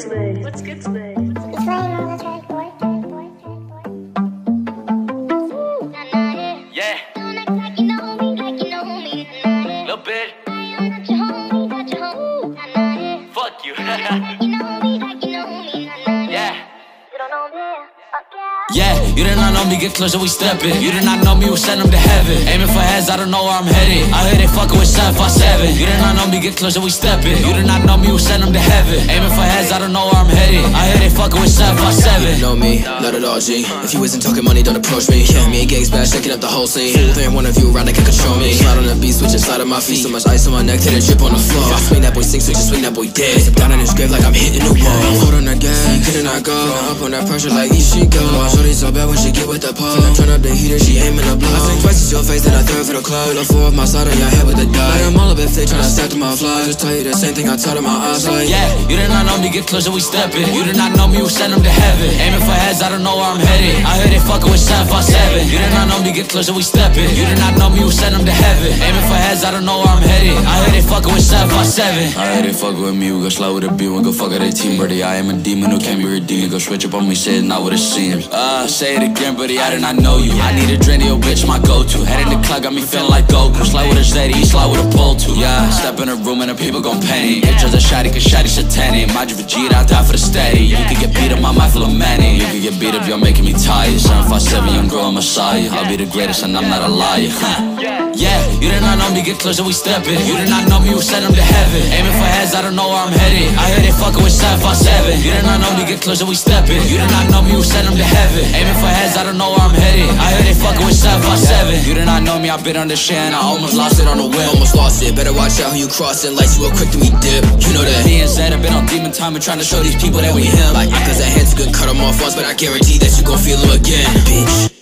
good today? Yeah. Little bit. Fuck you. Yeah. Yeah, you did not know me, get closer, we steppin'. You did not know me, we send them to heaven. Aiming for heads, I don't know where I'm headed. I hear they fuckin' with 757. You did not know me, get closer, we steppin'. You did not know me, we send them to heaven. Aiming for heads, I don't know where I'm headed. I hear they fuckin' with 757. You know me, not at all, G. If you isn't talking money, don't approach me. Yeah, me and gangs back, shaking up the whole scene. There ain't one of you around that can control me. Slide on the beat, switch inside of my feet. So much ice on my neck, till it drip on the floor. Swing that boy, sing, switch, swing that boy dead. Step down in his grave like I'm hitting the wall. Hold on that gas, couldn't I go? Up on that pressure like she go. Shorty so bad when she get with the pole. Finna turn up the heater, she aiming the blow. I think twice to your face, then I third for the club. Look four of my side on your head with the dog. I'm all a bit fake, tryna stack to my fly. Just tell you the same thing I taught in my eyes like. Yeah, you did not know me, get closer, we steppin'. You did not know me, we send them to heaven. Aiming for heads, I don't know where I'm headed. I hear they fuckin' with 757. You did not know me, get closer, we steppin'. You did not know me, we send them to heaven. Aiming for heads, I don't know where I'm headed. I hear they fuckin' with 757. I hear they fuckin' with me, we go slide with a beat, we go fuck with a team, buddy. I am a demon who can't be redeemed. Go switch up on me, say it's not what it seems. Say it again, buddy, I did not know you. I need a drink, your bitch, my go-to. Head in the cloud, got me feeling like Goku. Slide with a Zeta, slide with a pole too. Yeah, step in a room and the people gon' panic. Bitches are shoddy, cause shoddy satanic. Mind you, Vegeta, I die for the steady. You can get beat up, my mind full of money. You can get beat up, you're making me tired. 757, young girl, Messiah. I'll be the greatest and I'm not a liar. Yeah, you did not know me, get closer, we steppin'. You did not know me, we send them to heaven. Aiming for heads, I don't know where I'm headed. I hear they fuckin' with 757. You did not know me, get closer, we steppin'. You did not know me, we send them to heaven. Aiming for heads, I don't know where I'm headed. I hear they fuckin' with 757. You did not know me, I've been on the shit and I almost lost it on the whim. Almost lost it, better watch out who you crossin'. Lights you up quick, then we dip. You know that. Me and Zeta been on demon time and trying to show these people that we him. Like, cause that hands you could cut them off once, but I guarantee that you gon' feel them again, bitch.